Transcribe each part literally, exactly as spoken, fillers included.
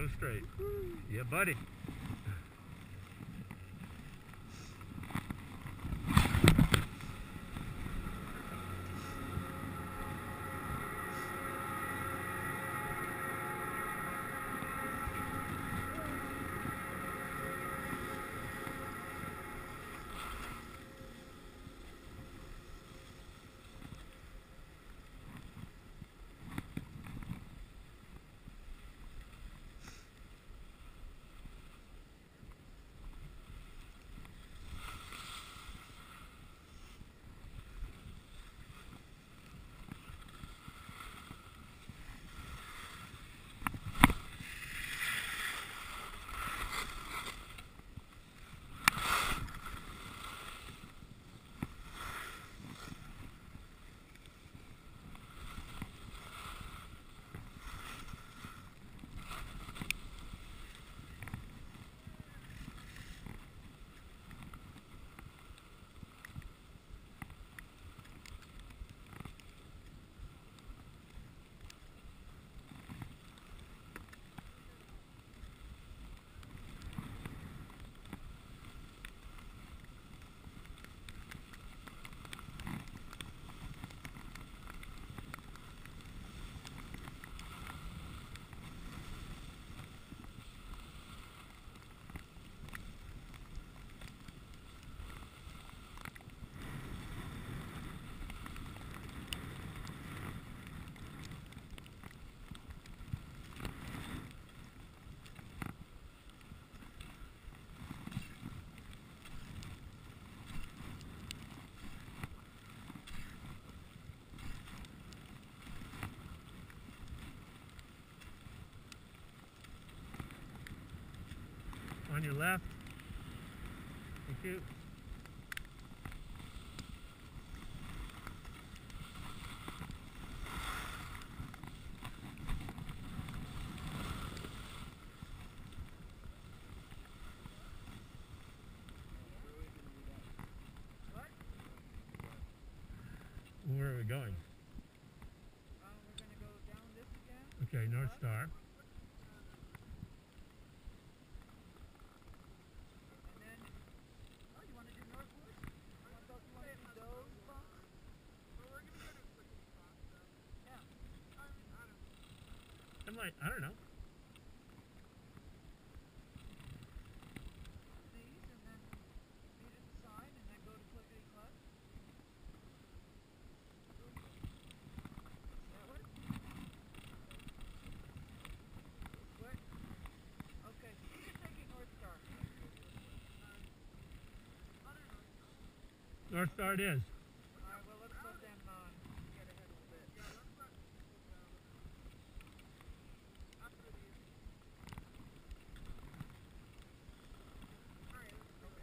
Go straight. Yeah, buddy. On your left. Thank you. Where are we going? Um, we're going to go down this again. Okay, Northstar. And then, oh, you want to do Northwood? You want to go, you want to do those bumps? Well, we're going to go to Klickity Klack, so. Yeah. I mean, I don't know. I might, I don't know. These, and then meet at the sign, and then go to Klickity Klack. That way? Where? Okay, so you're taking Northstar. Northstar it is. Alright, well, let's let them uh, get ahead a little bit. Yeah, let's let people go. After these. Alright, let's go.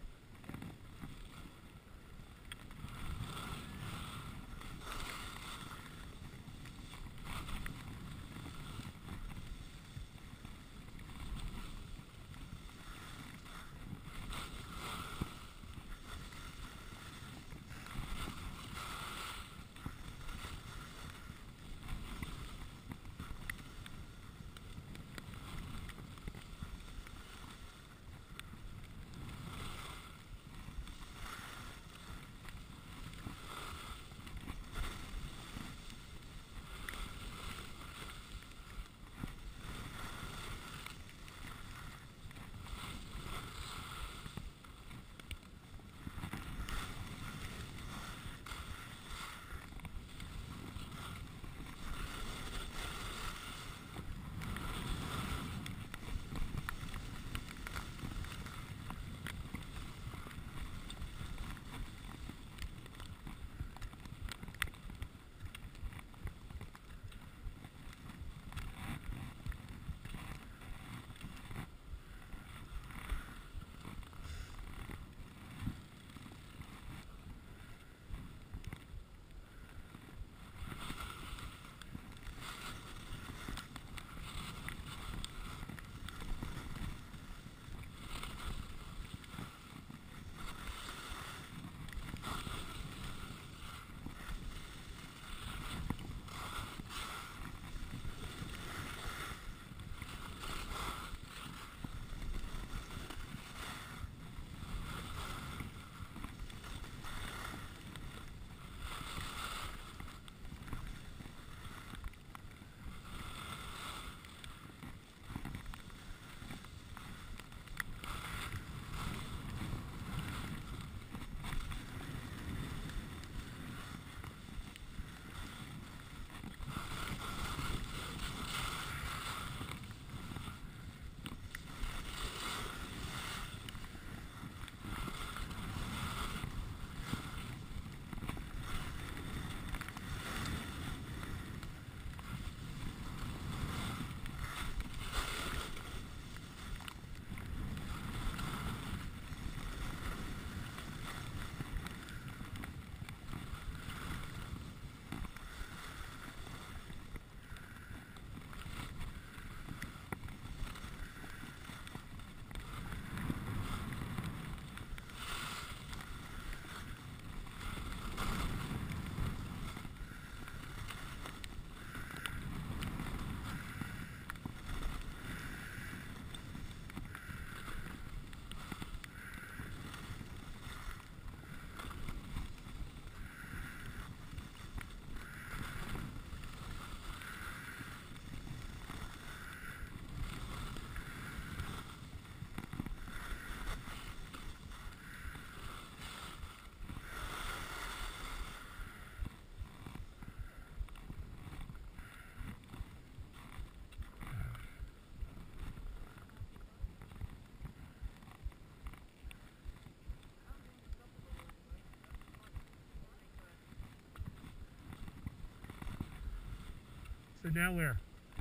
now where?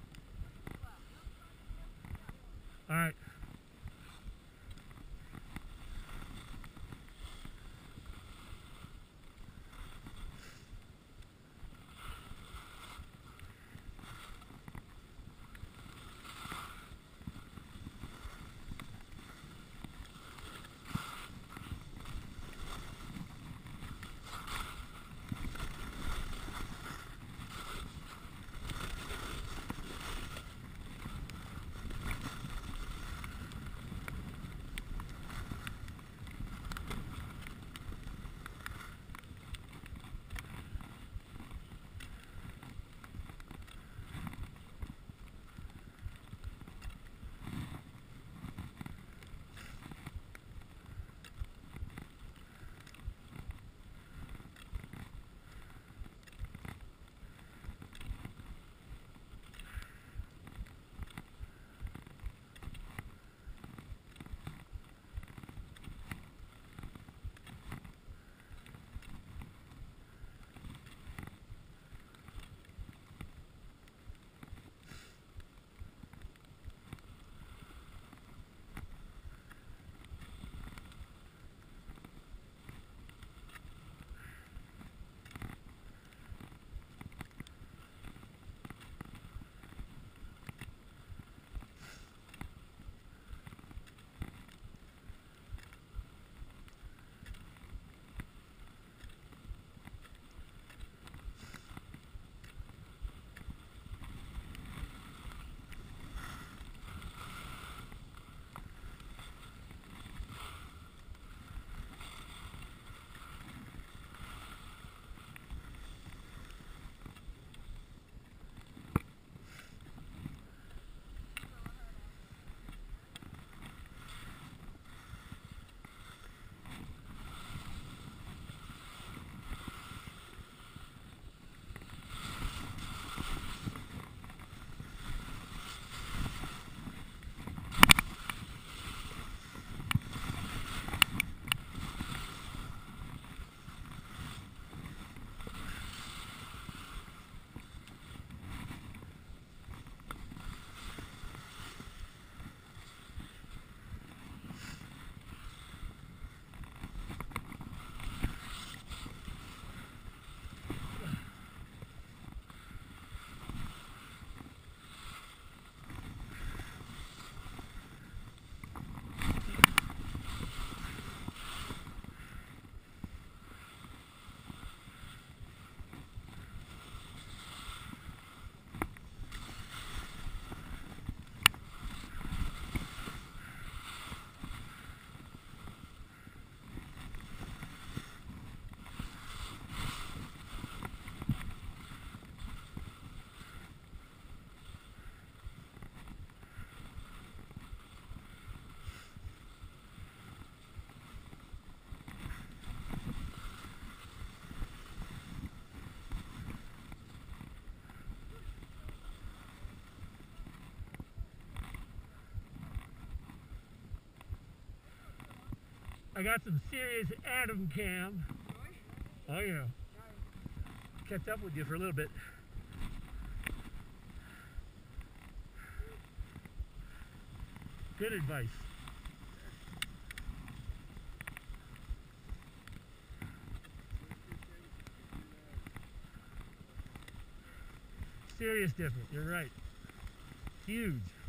All right. I got some serious Adam cam. Oh yeah. Catch up with you for a little bit. Good advice. Serious different, you're right. Huge.